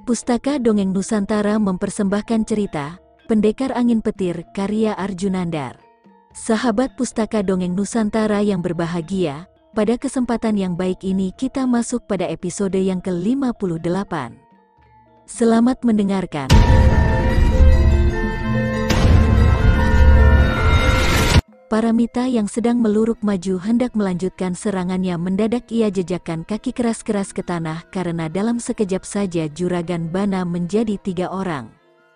Pustaka Dongeng Nusantara mempersembahkan cerita Pendekar Angin Petir karya Arjunandar. Sahabat Pustaka Dongeng Nusantara yang berbahagia, pada kesempatan yang baik ini kita masuk pada episode yang ke-58. Selamat mendengarkan. Paramita yang sedang meluruk maju hendak melanjutkan serangannya, mendadak ia jejakkan kaki keras-keras ke tanah karena dalam sekejap saja juragan Bana menjadi 3 orang.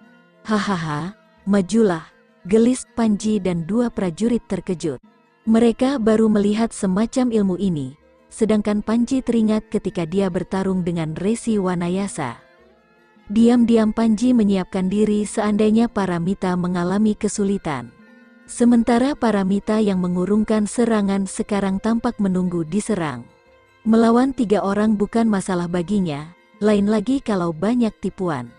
Hahaha, majulah, gelis Panji dan 2 prajurit terkejut. Mereka baru melihat semacam ilmu ini, sedangkan Panji teringat ketika dia bertarung dengan Resi Wanayasa. Diam-diam Panji menyiapkan diri seandainya Paramita mengalami kesulitan. Sementara Paramita yang mengurungkan serangan sekarang tampak menunggu diserang. Melawan 3 orang bukan masalah baginya, lain lagi kalau banyak tipuan.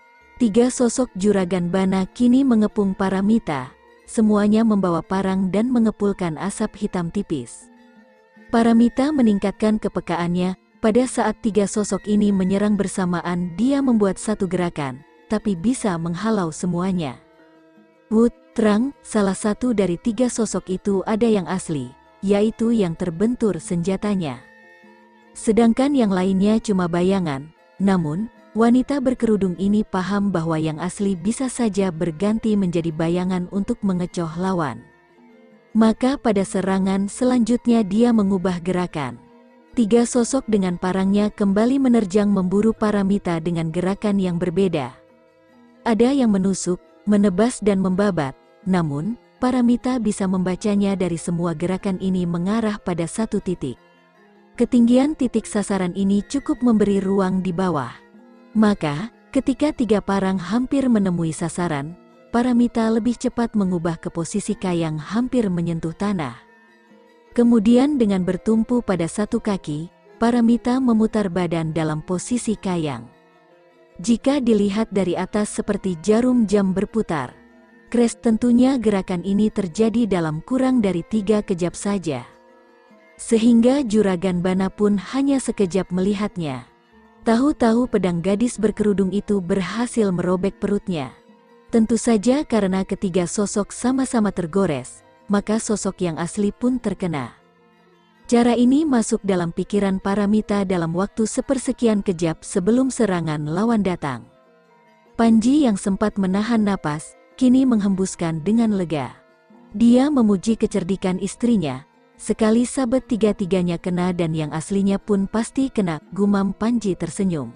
3 sosok juragan Bana kini mengepung Paramita, semuanya membawa parang dan mengepulkan asap hitam tipis. Paramita meningkatkan kepekaannya, pada saat 3 sosok ini menyerang bersamaan dia membuat satu gerakan, tapi bisa menghalau semuanya. Wut, terang, salah satu dari 3 sosok itu ada yang asli, yaitu yang terbentur senjatanya. Sedangkan yang lainnya cuma bayangan, namun, wanita berkerudung ini paham bahwa yang asli bisa saja berganti menjadi bayangan untuk mengecoh lawan. Maka pada serangan selanjutnya dia mengubah gerakan. 3 sosok dengan parangnya kembali menerjang memburu Paramita dengan gerakan yang berbeda. Ada yang menusuk, menebas dan membabat, namun, Paramita bisa membacanya dari semua gerakan ini mengarah pada satu titik. Ketinggian titik sasaran ini cukup memberi ruang di bawah. Maka, ketika 3 parang hampir menemui sasaran, Paramita lebih cepat mengubah ke posisi kayang hampir menyentuh tanah. Kemudian dengan bertumpu pada satu kaki, Paramita memutar badan dalam posisi kayang. Jika dilihat dari atas seperti jarum jam berputar. Kres, tentunya gerakan ini terjadi dalam kurang dari 3 kejap saja. Sehingga juragan Bana pun hanya sekejap melihatnya. Tahu-tahu pedang gadis berkerudung itu berhasil merobek perutnya. Tentu saja karena ketiga sosok sama-sama tergores, maka sosok yang asli pun terkena. Cara ini masuk dalam pikiran Paramita dalam waktu sepersekian kejap sebelum serangan lawan datang. Panji yang sempat menahan napas, kini menghembuskan dengan lega. Dia memuji kecerdikan istrinya, sekali sabet 3-tiganya kena dan yang aslinya pun pasti kena, gumam Panji tersenyum.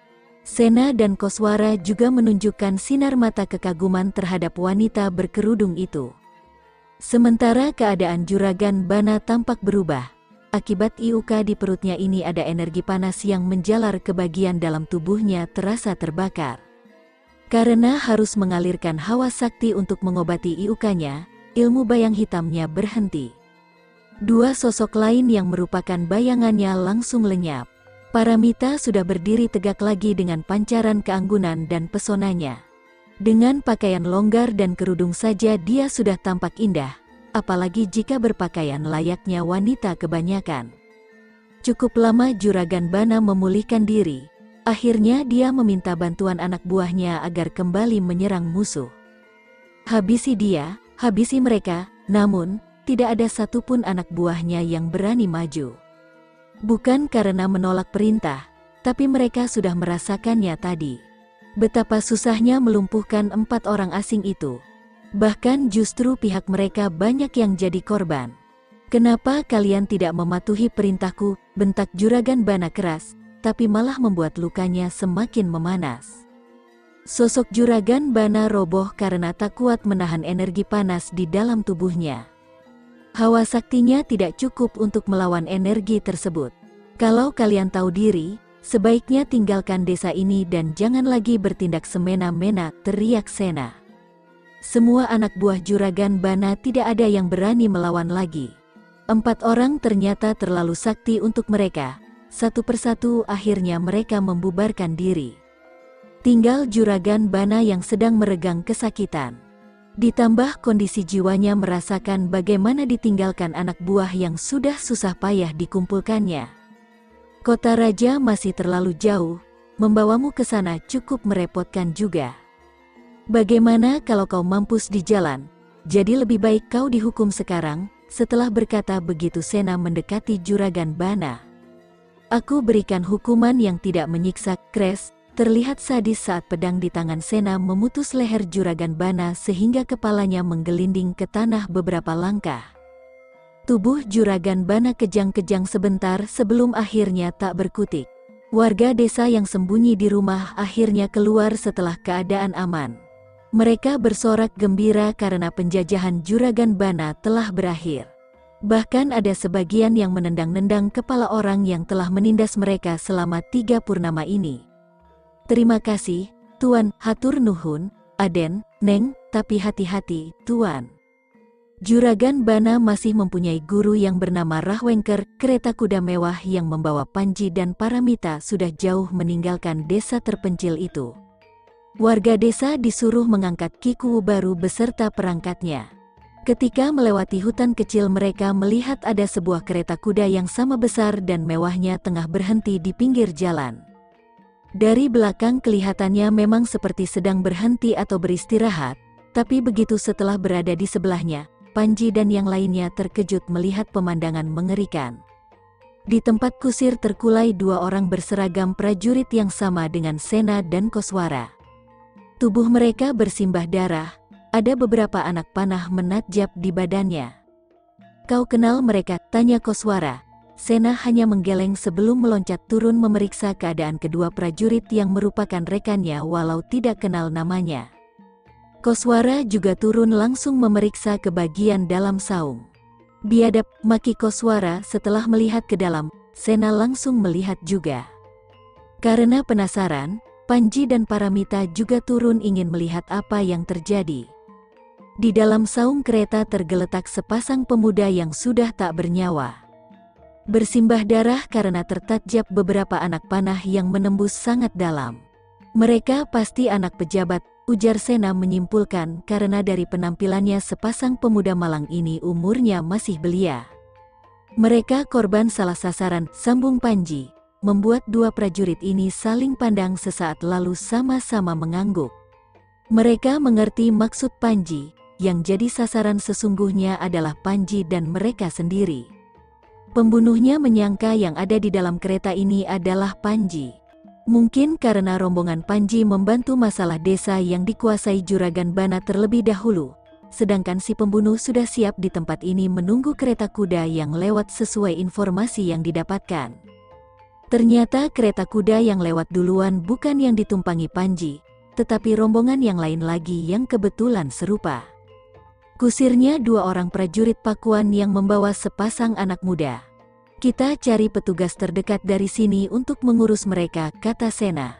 Sena dan Koswara juga menunjukkan sinar mata kekaguman terhadap wanita berkerudung itu. Sementara keadaan juragan Bana tampak berubah. Akibat iuka di perutnya ini ada energi panas yang menjalar ke bagian dalam tubuhnya terasa terbakar. Karena harus mengalirkan hawa sakti untuk mengobati iukanya, ilmu bayang hitamnya berhenti. 2 sosok lain yang merupakan bayangannya langsung lenyap. Paramita sudah berdiri tegak lagi dengan pancaran keanggunan dan pesonanya. Dengan pakaian longgar dan kerudung saja dia sudah tampak indah. Apalagi jika berpakaian layaknya wanita kebanyakan. Cukup lama juragan Bana memulihkan diri. Akhirnya dia meminta bantuan anak buahnya agar kembali menyerang musuh. Habisi dia, habisi mereka, namun, tidak ada satupun anak buahnya yang berani maju. Bukan karena menolak perintah, tapi mereka sudah merasakannya tadi. Betapa susahnya melumpuhkan 4 orang asing itu. Bahkan justru pihak mereka banyak yang jadi korban. Kenapa kalian tidak mematuhi perintahku, bentak juragan Bana keras, tapi malah membuat lukanya semakin memanas. Sosok juragan Bana roboh karena tak kuat menahan energi panas di dalam tubuhnya. Hawa saktinya tidak cukup untuk melawan energi tersebut. Kalau kalian tahu diri, sebaiknya tinggalkan desa ini dan jangan lagi bertindak semena-mena, teriak Sena. Semua anak buah juragan Bana tidak ada yang berani melawan lagi. 4 orang ternyata terlalu sakti untuk mereka. Satu persatu akhirnya mereka membubarkan diri. Tinggal juragan Bana yang sedang meregang kesakitan. Ditambah kondisi jiwanya merasakan bagaimana ditinggalkan anak buah yang sudah susah payah dikumpulkannya. Kota raja masih terlalu jauh, membawamu ke sana cukup merepotkan juga. Bagaimana kalau kau mampus di jalan? Jadi lebih baik kau dihukum sekarang." Setelah berkata begitu Sena mendekati Juragan Bana. "Aku berikan hukuman yang tidak menyiksa." Crash, terlihat sadis saat pedang di tangan Sena memutus leher Juragan Bana sehingga kepalanya menggelinding ke tanah beberapa langkah. Tubuh Juragan Bana kejang-kejang sebentar sebelum akhirnya tak berkutik. Warga desa yang sembunyi di rumah akhirnya keluar setelah keadaan aman. Mereka bersorak gembira karena penjajahan Juragan Bana telah berakhir. Bahkan ada sebagian yang menendang-nendang kepala orang yang telah menindas mereka selama 3 purnama ini. "Terima kasih, Tuan." "Hatur nuhun, Aden, Neng, tapi hati-hati, Tuan. Juragan Bana masih mempunyai guru yang bernama Rahwengker." Kereta kuda mewah yang membawa Panji dan Paramita sudah jauh meninggalkan desa terpencil itu. Warga desa disuruh mengangkat Kiku baru beserta perangkatnya. Ketika melewati hutan kecil mereka melihat ada sebuah kereta kuda yang sama besar dan mewahnya tengah berhenti di pinggir jalan. Dari belakang kelihatannya memang seperti sedang berhenti atau beristirahat, tapi begitu setelah berada di sebelahnya, Panji dan yang lainnya terkejut melihat pemandangan mengerikan. Di tempat kusir terkulai 2 orang berseragam prajurit yang sama dengan Sena dan Koswara. Tubuh mereka bersimbah darah, ada beberapa anak panah menatjap di badannya. "Kau kenal mereka?" tanya Koswara. Sena hanya menggeleng sebelum meloncat turun memeriksa keadaan kedua prajurit yang merupakan rekannya walau tidak kenal namanya. Koswara juga turun langsung memeriksa ke bagian dalam saung. "Biadab," maki Koswara setelah melihat ke dalam. Sena langsung melihat juga. Karena penasaran, Panji dan Paramita juga turun ingin melihat apa yang terjadi. Di dalam saung kereta tergeletak sepasang pemuda yang sudah tak bernyawa. Bersimbah darah karena tertatjap beberapa anak panah yang menembus sangat dalam. "Mereka pasti anak pejabat," ujar Sena menyimpulkan karena dari penampilannya sepasang pemuda malang ini umurnya masih belia. "Mereka korban salah sasaran," sambung Panji. Membuat 2 prajurit ini saling pandang sesaat lalu sama-sama mengangguk. Mereka mengerti maksud Panji, yang jadi sasaran sesungguhnya adalah Panji dan mereka sendiri. Pembunuhnya menyangka yang ada di dalam kereta ini adalah Panji. Mungkin karena rombongan Panji membantu masalah desa yang dikuasai Juragan Bana terlebih dahulu, sedangkan si pembunuh sudah siap di tempat ini menunggu kereta kuda yang lewat sesuai informasi yang didapatkan. Ternyata kereta kuda yang lewat duluan bukan yang ditumpangi Panji, tetapi rombongan yang lain lagi yang kebetulan serupa. Kusirnya 2 orang prajurit Pakuan yang membawa sepasang anak muda. "Kita cari petugas terdekat dari sini untuk mengurus mereka," kata Sena.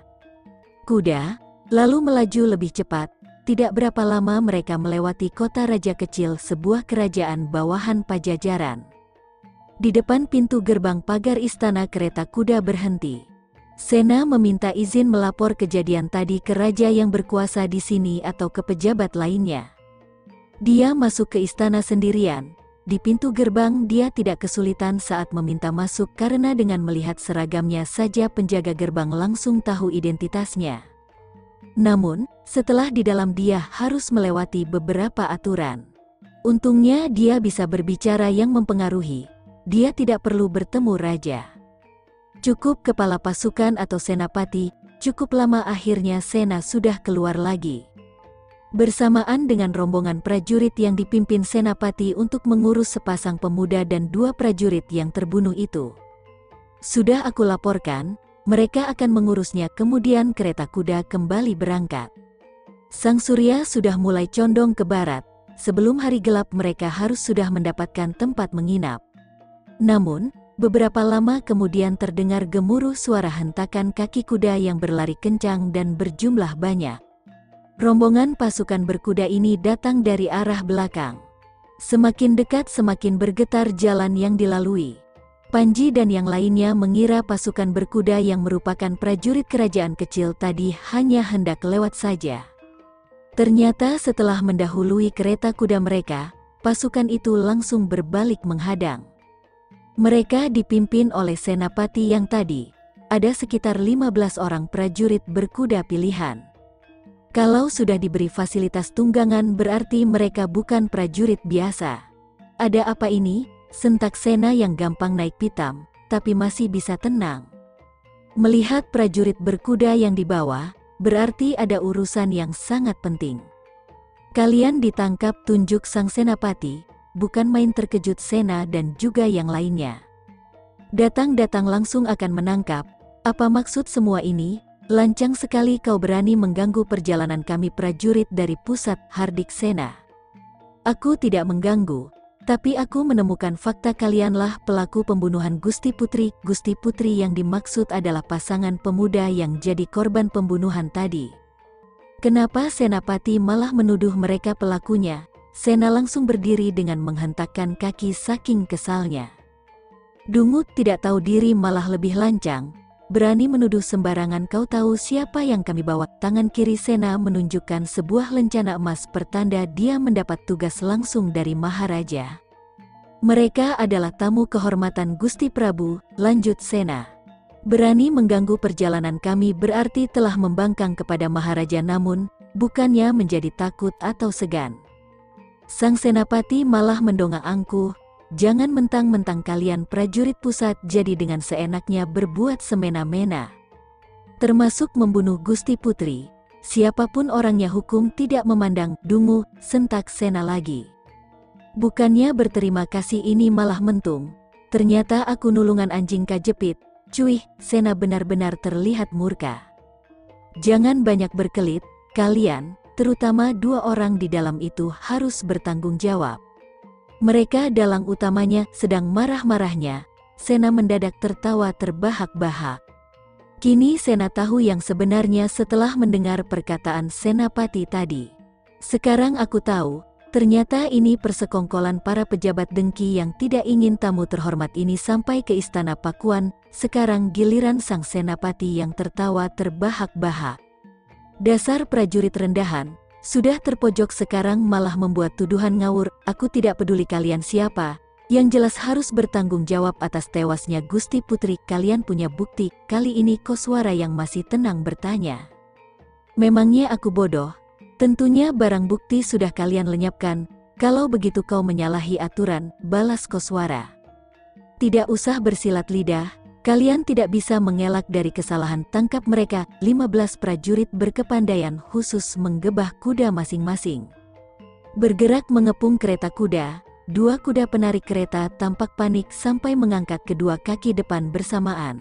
Kuda lalu melaju lebih cepat. Tidak berapa lama mereka melewati kota raja kecil, sebuah kerajaan bawahan Pajajaran. Di depan pintu gerbang pagar istana kereta kuda berhenti. Sena meminta izin melapor kejadian tadi ke raja yang berkuasa di sini atau ke pejabat lainnya. Dia masuk ke istana sendirian. Di pintu gerbang dia tidak kesulitan saat meminta masuk karena dengan melihat seragamnya saja penjaga gerbang langsung tahu identitasnya. Namun, setelah di dalam dia harus melewati beberapa aturan. Untungnya dia bisa berbicara yang mempengaruhi. Dia tidak perlu bertemu raja. Cukup kepala pasukan atau senapati, cukup lama akhirnya Sena sudah keluar lagi. Bersamaan dengan rombongan prajurit yang dipimpin senapati untuk mengurus sepasang pemuda dan 2 prajurit yang terbunuh itu. "Sudah aku laporkan, mereka akan mengurusnya." Kemudian kereta kuda kembali berangkat. Sang surya sudah mulai condong ke barat. Sebelum hari gelap mereka harus sudah mendapatkan tempat menginap. Namun, beberapa lama kemudian terdengar gemuruh suara hentakan kaki kuda yang berlari kencang dan berjumlah banyak. Rombongan pasukan berkuda ini datang dari arah belakang. Semakin dekat semakin bergetar jalan yang dilalui. Panji dan yang lainnya mengira pasukan berkuda yang merupakan prajurit kerajaan kecil tadi hanya hendak lewat saja. Ternyata setelah mendahului kereta kuda mereka, pasukan itu langsung berbalik menghadang. Mereka dipimpin oleh senapati yang tadi ada sekitar 15 orang prajurit berkuda pilihan. Kalau sudah diberi fasilitas tunggangan berarti mereka bukan prajurit biasa. Ada apa ini? Sentak Sena yang gampang naik pitam, tapi masih bisa tenang. Melihat prajurit berkuda yang dibawa, berarti ada urusan yang sangat penting. Kalian ditangkap, tunjuk sang senapati, bukan main. Terkejut Sena dan juga yang lainnya. Datang langsung akan menangkap. Apa maksud semua ini? Lancang sekali kau berani mengganggu perjalanan kami prajurit dari pusat, hardik Sena. Aku tidak mengganggu, tapi aku menemukan fakta. Kalianlah pelaku pembunuhan Gusti Putri. Gusti Putri yang dimaksud adalah pasangan pemuda yang jadi korban pembunuhan tadi. Kenapa Senapati malah menuduh mereka pelakunya? Sena langsung berdiri dengan menghentakkan kaki saking kesalnya. Dungut tidak tahu diri malah lebih lancang. Berani menuduh sembarangan. Kau tahu siapa yang kami bawa? Tangan kiri Sena menunjukkan sebuah lencana emas pertanda dia mendapat tugas langsung dari Maharaja. Mereka adalah tamu kehormatan Gusti Prabu, lanjut Sena. Berani mengganggu perjalanan kami berarti telah membangkang kepada Maharaja, namun bukannya menjadi takut atau segan. Sang Senapati malah mendongak angkuh. Jangan mentang-mentang kalian prajurit pusat jadi dengan seenaknya berbuat semena-mena. Termasuk membunuh Gusti Putri. Siapapun orangnya hukum tidak memandang. Dungu, sentak Sena lagi. Bukannya berterima kasih ini malah mentung. Ternyata aku nulungan anjing kajepit. Cuih, Sena benar-benar terlihat murka. Jangan banyak berkelit, kalian, terutama 2 orang di dalam itu harus bertanggung jawab. Mereka dalang utamanya. Sedang marah-marahnya, Sena mendadak tertawa terbahak-bahak. Kini Sena tahu yang sebenarnya setelah mendengar perkataan Senapati tadi. Sekarang aku tahu, ternyata ini persekongkolan para pejabat dengki yang tidak ingin tamu terhormat ini sampai ke istana Pakuan. Sekarang giliran sang Senapati yang tertawa terbahak-bahak. Dasar prajurit rendahan. Sudah terpojok sekarang malah membuat tuduhan ngawur. Aku tidak peduli kalian siapa, yang jelas harus bertanggung jawab atas tewasnya Gusti Putri. Kalian punya bukti? Kali ini Koswara yang masih tenang bertanya. Memangnya aku bodoh? Tentunya barang bukti sudah kalian lenyapkan. Kalau begitu kau menyalahi aturan, balas Koswara. Tidak usah bersilat lidah. Kalian tidak bisa mengelak dari kesalahan. Tangkap mereka. 15 prajurit berkepandaian khusus menggebah kuda masing-masing. Bergerak mengepung kereta kuda. 2 kuda penarik kereta tampak panik sampai mengangkat kedua kaki depan bersamaan.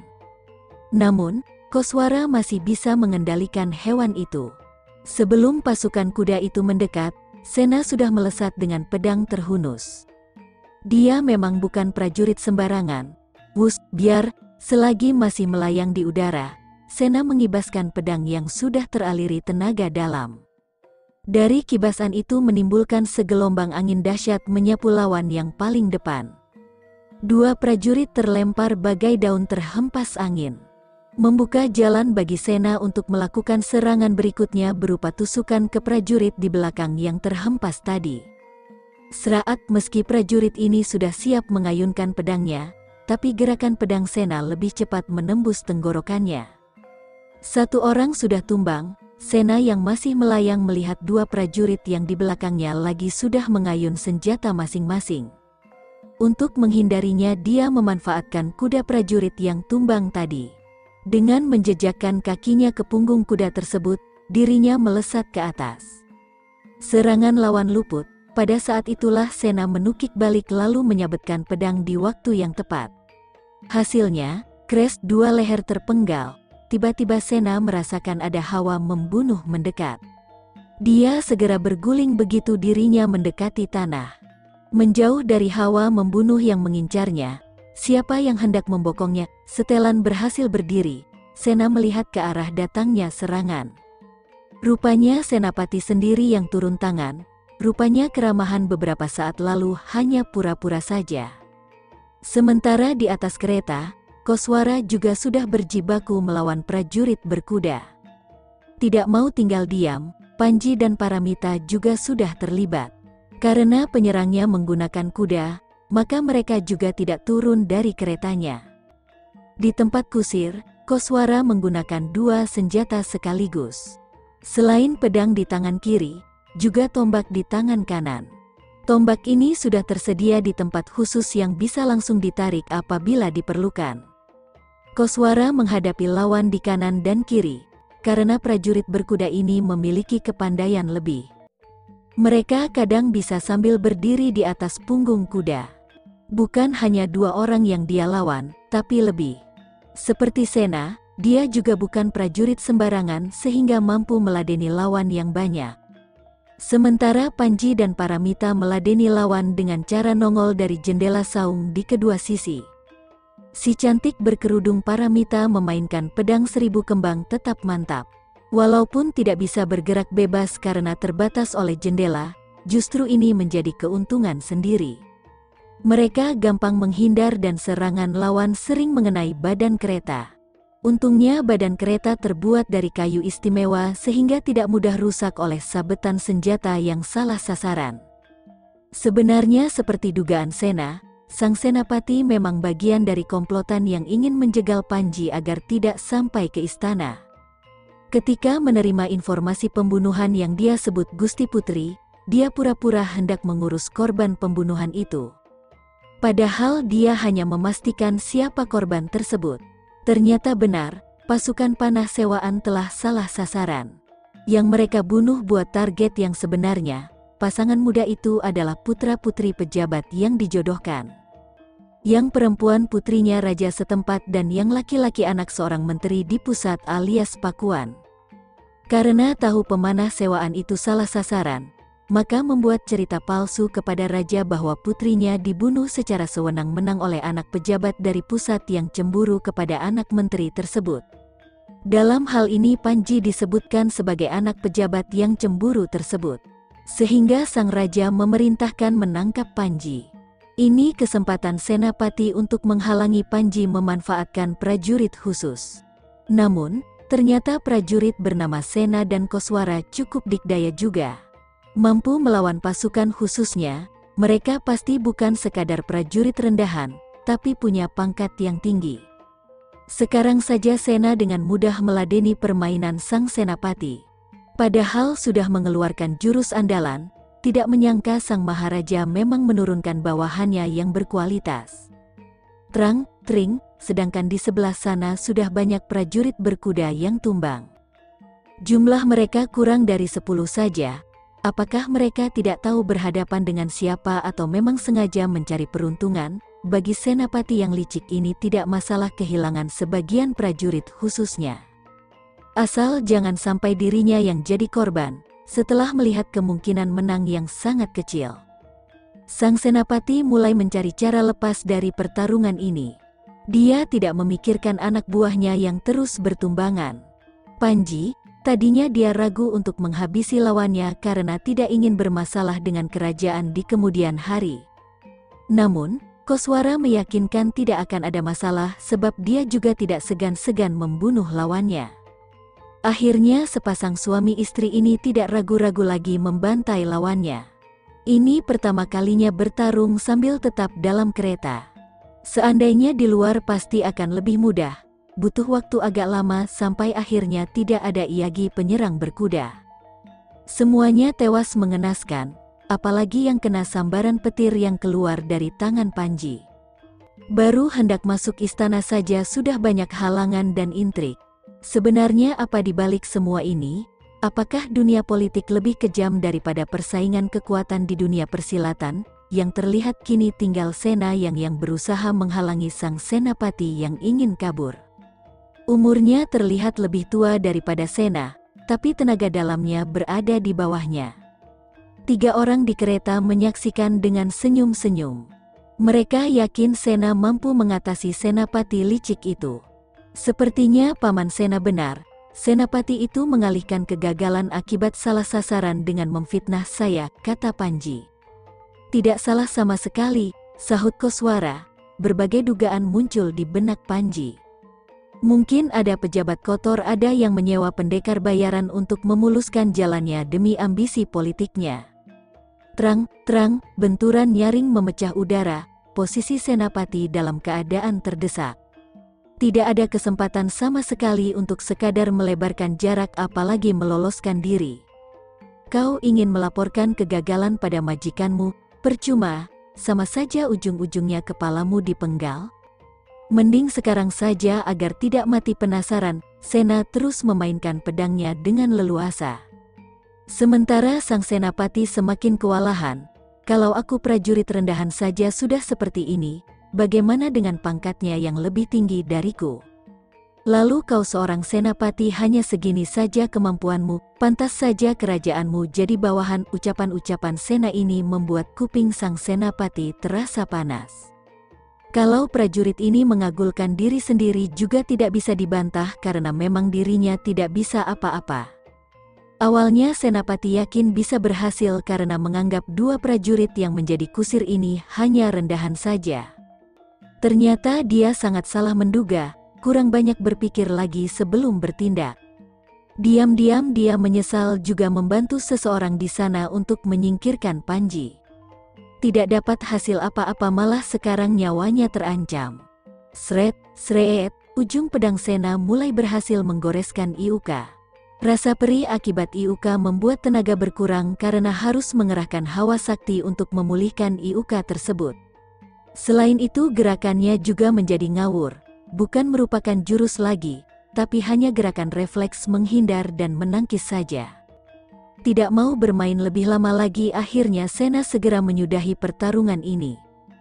Namun, Koswara masih bisa mengendalikan hewan itu. Sebelum pasukan kuda itu mendekat, Sena sudah melesat dengan pedang terhunus. Dia memang bukan prajurit sembarangan. Wus, biar. Selagi masih melayang di udara, Sena mengibaskan pedang yang sudah teraliri tenaga dalam. Dari kibasan itu menimbulkan segelombang angin dahsyat menyapu lawan yang paling depan. 2 prajurit terlempar bagai daun terhempas angin. Membuka jalan bagi Sena untuk melakukan serangan berikutnya berupa tusukan ke prajurit di belakang yang terhempas tadi. Seraat meski prajurit ini sudah siap mengayunkan pedangnya, tapi gerakan pedang Sena lebih cepat menembus tenggorokannya. 1 orang sudah tumbang. Sena yang masih melayang melihat 2 prajurit yang di belakangnya lagi sudah mengayun senjata masing-masing. Untuk menghindarinya dia memanfaatkan kuda prajurit yang tumbang tadi. Dengan menjejakkan kakinya ke punggung kuda tersebut, dirinya melesat ke atas. Serangan lawan luput. Pada saat itulah Sena menukik balik lalu menyabetkan pedang di waktu yang tepat. Hasilnya, crash, 2 leher terpenggal. Tiba-tiba Sena merasakan ada hawa membunuh mendekat. Dia segera berguling begitu dirinya mendekati tanah. Menjauh dari hawa membunuh yang mengincarnya, siapa yang hendak membokongnya? Setelan berhasil berdiri. Sena melihat ke arah datangnya serangan. Rupanya Senapati sendiri yang turun tangan. Rupanya keramahan beberapa saat lalu hanya pura-pura saja. Sementara di atas kereta, Koswara juga sudah berjibaku melawan prajurit berkuda. Tidak mau tinggal diam, Panji dan Paramita juga sudah terlibat. Karena penyerangnya menggunakan kuda, maka mereka juga tidak turun dari keretanya. Di tempat kusir, Koswara menggunakan dua senjata sekaligus. Selain pedang di tangan kiri, juga tombak di tangan kanan. Tombak ini sudah tersedia di tempat khusus yang bisa langsung ditarik apabila diperlukan. Koswara menghadapi lawan di kanan dan kiri, karena prajurit berkuda ini memiliki kepandaian lebih. Mereka kadang bisa sambil berdiri di atas punggung kuda. Bukan hanya dua orang yang dia lawan, tapi lebih. Seperti Sena, dia juga bukan prajurit sembarangan sehingga mampu meladeni lawan yang banyak. Sementara Panji dan Paramita meladeni lawan dengan cara nongol dari jendela saung di kedua sisi. Si cantik berkerudung Paramita memainkan pedang 1000 kembang tetap mantap. Walaupun tidak bisa bergerak bebas karena terbatas oleh jendela, justru ini menjadi keuntungan sendiri. Mereka gampang menghindar dan serangan lawan sering mengenai badan kereta. Untungnya badan kereta terbuat dari kayu istimewa sehingga tidak mudah rusak oleh sabetan senjata yang salah sasaran. Sebenarnya seperti dugaan Sena, sang senapati memang bagian dari komplotan yang ingin menjegal Panji agar tidak sampai ke istana. Ketika menerima informasi pembunuhan yang dia sebut Gusti Putri, dia pura-pura hendak mengurus korban pembunuhan itu. Padahal dia hanya memastikan siapa korban tersebut. Ternyata benar, pasukan panah sewaan telah salah sasaran. Yang mereka bunuh buat target yang sebenarnya, pasangan muda itu adalah putra-putri pejabat yang dijodohkan. Yang perempuan putrinya raja setempat dan yang laki-laki anak seorang menteri di pusat alias Pakuan. Karena tahu pemanah sewaan itu salah sasaran, maka membuat cerita palsu kepada raja bahwa putrinya dibunuh secara sewenang-wenang oleh anak pejabat dari pusat yang cemburu kepada anak menteri tersebut. Dalam hal ini Panji disebutkan sebagai anak pejabat yang cemburu tersebut. Sehingga sang raja memerintahkan menangkap Panji. Ini kesempatan senapati untuk menghalangi Panji memanfaatkan prajurit khusus. Namun, ternyata prajurit bernama Sena dan Koswara cukup dikdaya juga. Mampu melawan pasukan khususnya, mereka pasti bukan sekadar prajurit rendahan, tapi punya pangkat yang tinggi. Sekarang saja Sena dengan mudah meladeni permainan sang senapati. Padahal sudah mengeluarkan jurus andalan, tidak menyangka sang maharaja memang menurunkan bawahannya yang berkualitas. Trang, tring, sedangkan di sebelah sana sudah banyak prajurit berkuda yang tumbang. Jumlah mereka kurang dari 10 saja. Apakah mereka tidak tahu berhadapan dengan siapa atau memang sengaja mencari peruntungan? Bagi senapati yang licik ini tidak masalah kehilangan sebagian prajurit khususnya. Asal jangan sampai dirinya yang jadi korban, setelah melihat kemungkinan menang yang sangat kecil. Sang senapati mulai mencari cara lepas dari pertarungan ini. Dia tidak memikirkan anak buahnya yang terus bertumbangan. Panji, tadinya dia ragu untuk menghabisi lawannya karena tidak ingin bermasalah dengan kerajaan di kemudian hari. Namun, Koswara meyakinkan tidak akan ada masalah sebab dia juga tidak segan-segan membunuh lawannya. Akhirnya sepasang suami istri ini tidak ragu-ragu lagi membantai lawannya. Ini pertama kalinya bertarung sambil tetap dalam kereta. Seandainya di luar pasti akan lebih mudah. Butuh waktu agak lama sampai akhirnya tidak ada lagi penyerang berkuda. Semuanya tewas mengenaskan, apalagi yang kena sambaran petir yang keluar dari tangan Panji. Baru hendak masuk istana saja sudah banyak halangan dan intrik. Sebenarnya apa di balik semua ini? Apakah dunia politik lebih kejam daripada persaingan kekuatan di dunia persilatan? Yang terlihat kini tinggal Sena yang berusaha menghalangi sang senapati yang ingin kabur. Umurnya terlihat lebih tua daripada Sena, tapi tenaga dalamnya berada di bawahnya. 3 orang di kereta menyaksikan dengan senyum-senyum. Mereka yakin Sena mampu mengatasi senapati licik itu. Sepertinya paman Sena benar, senapati itu mengalihkan kegagalan akibat salah sasaran dengan memfitnah saya, kata Panji. Tidak salah sama sekali, sahut Koswara. Berbagai dugaan muncul di benak Panji. Mungkin ada pejabat kotor ada yang menyewa pendekar bayaran untuk memuluskan jalannya demi ambisi politiknya. Terang, benturan nyaring memecah udara, posisi senapati dalam keadaan terdesak. Tidak ada kesempatan sama sekali untuk sekadar melebarkan jarak apalagi meloloskan diri. Kau ingin melaporkan kegagalan pada majikanmu, percuma, sama saja ujung-ujungnya kepalamu dipenggal. Mending sekarang saja agar tidak mati penasaran, Sena terus memainkan pedangnya dengan leluasa. Sementara sang senapati semakin kewalahan. Kalau aku prajurit rendahan saja sudah seperti ini, bagaimana dengan pangkatnya yang lebih tinggi dariku? Lalu kau seorang senapati hanya segini saja kemampuanmu, pantas saja kerajaanmu jadi bawahan. Ucapan-ucapan Sena ini membuat kuping sang senapati terasa panas. Kalau prajurit ini mengagulkan diri sendiri juga tidak bisa dibantah karena memang dirinya tidak bisa apa-apa. Awalnya senapati yakin bisa berhasil karena menganggap dua prajurit yang menjadi kusir ini hanya rendahan saja. Ternyata dia sangat salah menduga, kurang banyak berpikir lagi sebelum bertindak. Diam-diam dia menyesal juga membantu seseorang di sana untuk menyingkirkan Panji. Tidak dapat hasil apa-apa, malah sekarang nyawanya terancam. Sret, sret, ujung pedang Sena mulai berhasil menggoreskan Iuka. Rasa perih akibat Iuka membuat tenaga berkurang karena harus mengerahkan hawa sakti untuk memulihkan Iuka tersebut. Selain itu gerakannya juga menjadi ngawur, bukan merupakan jurus lagi, tapi hanya gerakan refleks menghindar dan menangkis saja. Tidak mau bermain lebih lama lagi, akhirnya Sena segera menyudahi pertarungan ini.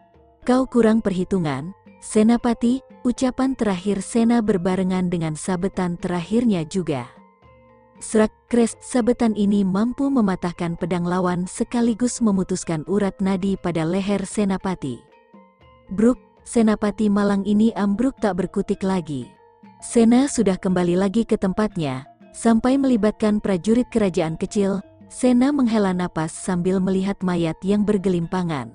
Kau kurang perhitungan, Senapati, ucapan terakhir Sena berbarengan dengan sabetan terakhirnya juga. Serak kres, sabetan ini mampu mematahkan pedang lawan sekaligus memutuskan urat nadi pada leher Senapati. Bruk, Senapati malang ini ambruk tak berkutik lagi. Sena sudah kembali lagi ke tempatnya, sampai melibatkan prajurit kerajaan kecil. Sena menghela napas sambil melihat mayat yang bergelimpangan.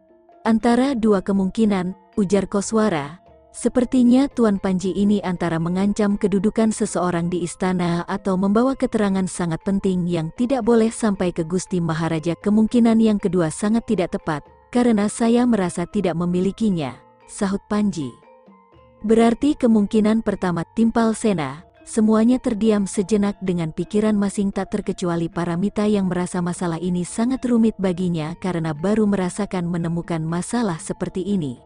Antara dua kemungkinan, ujar Koswara, sepertinya Tuan Panji ini antara mengancam kedudukan seseorang di istana atau membawa keterangan sangat penting yang tidak boleh sampai ke Gusti Maharaja. Kemungkinan yang kedua sangat tidak tepat, karena saya merasa tidak memilikinya, sahut Panji. Berarti kemungkinan pertama, timpal Sena. Semuanya terdiam sejenak dengan pikiran masing, tak terkecuali Paramita yang merasa masalah ini sangat rumit baginya karena baru merasakan menemukan masalah seperti ini.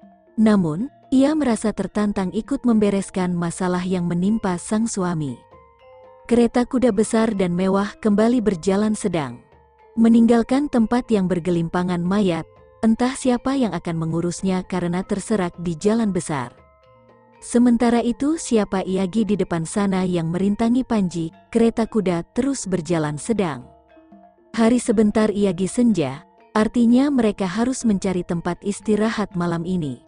Namun, ia merasa tertantang ikut membereskan masalah yang menimpa sang suami. Kereta kuda besar dan mewah kembali berjalan sedang. Meninggalkan tempat yang bergelimpangan mayat, entah siapa yang akan mengurusnya karena terserak di jalan besar. Sementara itu siapa Iagi di depan sana yang merintangi Panji, kereta kuda terus berjalan sedang. Hari sebentar Iagi senja, artinya mereka harus mencari tempat istirahat malam ini.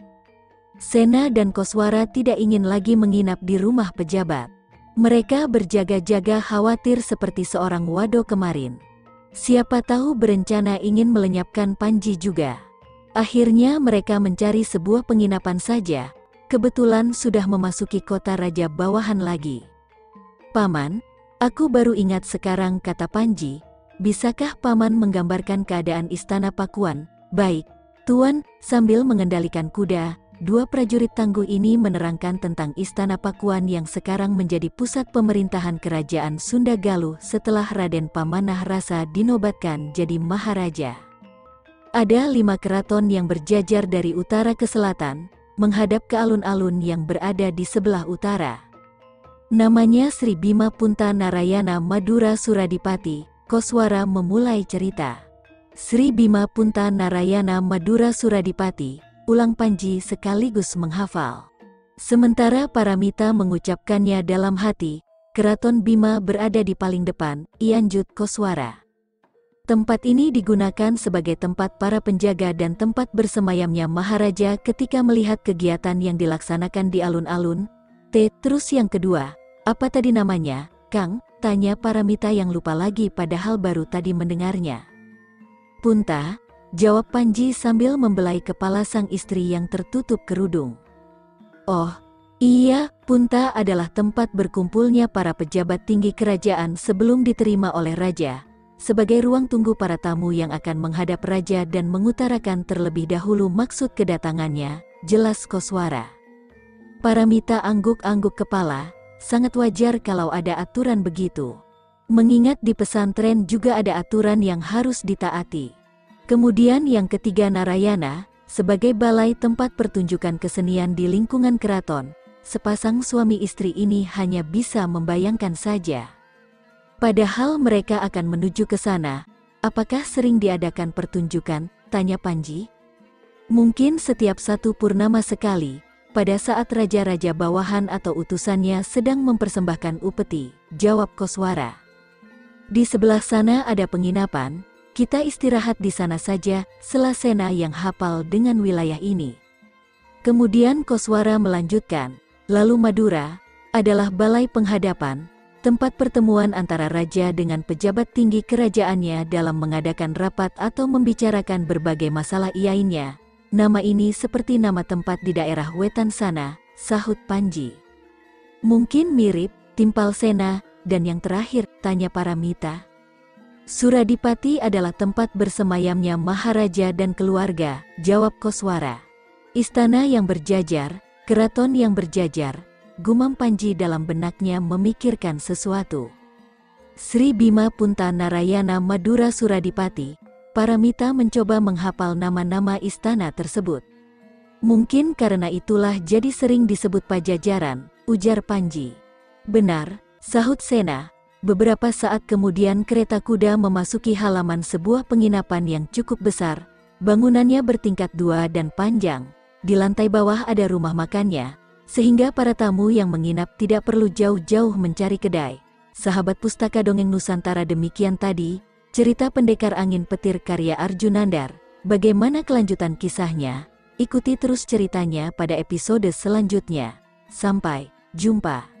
Sena dan Koswara tidak ingin lagi menginap di rumah pejabat. Mereka berjaga-jaga khawatir seperti seorang wado kemarin. Siapa tahu berencana ingin melenyapkan Panji juga. Akhirnya mereka mencari sebuah penginapan saja. Kebetulan sudah memasuki kota raja bawahan lagi. Paman, aku baru ingat sekarang, kata Panji. Bisakah Paman menggambarkan keadaan istana Pakuan? Baik, Tuan, sambil mengendalikan kuda, dua prajurit tangguh ini menerangkan tentang istana Pakuan yang sekarang menjadi pusat pemerintahan kerajaan Sunda Galuh setelah Raden Pamanah Rasa dinobatkan jadi Maharaja. Ada 5 keraton yang berjajar dari utara ke selatan, menghadap ke alun-alun yang berada di sebelah utara. Namanya Sri Bima Punta Narayana Madura Suradipati. Koswara memulai cerita. Sri Bima Punta Narayana Madura Suradipati, ulang Panji sekaligus menghafal. Sementara Paramita mengucapkannya dalam hati, keraton Bima berada di paling depan, lanjut Koswara. Tempat ini digunakan sebagai tempat para penjaga dan tempat bersemayamnya Maharaja ketika melihat kegiatan yang dilaksanakan di alun-alun. Terus yang kedua, apa tadi namanya, Kang? Tanya Paramita yang lupa lagi padahal baru tadi mendengarnya. Punta, jawab Panji sambil membelai kepala sang istri yang tertutup kerudung. Oh, iya, Punta adalah tempat berkumpulnya para pejabat tinggi kerajaan sebelum diterima oleh Raja. Sebagai ruang tunggu para tamu yang akan menghadap Raja dan mengutarakan terlebih dahulu maksud kedatangannya, jelas Koswara. Paramita angguk-angguk kepala, sangat wajar kalau ada aturan begitu. Mengingat di pesantren juga ada aturan yang harus ditaati. Kemudian yang ketiga Narayana, sebagai balai tempat pertunjukan kesenian di lingkungan keraton, sepasang suami istri ini hanya bisa membayangkan saja. Padahal mereka akan menuju ke sana. Apakah sering diadakan pertunjukan? Tanya Panji. Mungkin setiap satu purnama sekali, pada saat raja-raja bawahan atau utusannya sedang mempersembahkan upeti, jawab Koswara. Di sebelah sana ada penginapan, kita istirahat di sana saja, Selasena yang hafal dengan wilayah ini. Kemudian Koswara melanjutkan, lalu Madura adalah balai penghadapan, tempat pertemuan antara raja dengan pejabat tinggi kerajaannya dalam mengadakan rapat atau membicarakan berbagai masalah lainnya. Nama ini seperti nama tempat di daerah wetan sana, sahut Panji. Mungkin mirip, Timpalsena, dan yang terakhir, tanya Paramita. Suradipati adalah tempat bersemayamnya Maharaja dan keluarga, jawab Koswara. Istana yang berjajar, keraton yang berjajar, gumam Panji dalam benaknya memikirkan sesuatu. Sri Bima Punta Narayana Madura Suradipati, Paramita mencoba menghafal nama-nama istana tersebut. Mungkin karena itulah jadi sering disebut Pajajaran, ujar Panji. Benar, sahut Sena. Beberapa saat kemudian kereta kuda memasuki halaman sebuah penginapan yang cukup besar. Bangunannya bertingkat 2 dan panjang. Di lantai bawah ada rumah makannya, sehingga para tamu yang menginap tidak perlu jauh-jauh mencari kedai. Sahabat Pustaka Dongeng Nusantara, demikian tadi cerita Pendekar Angin Petir karya Arjunandar. Bagaimana kelanjutan kisahnya? Ikuti terus ceritanya pada episode selanjutnya. Sampai jumpa.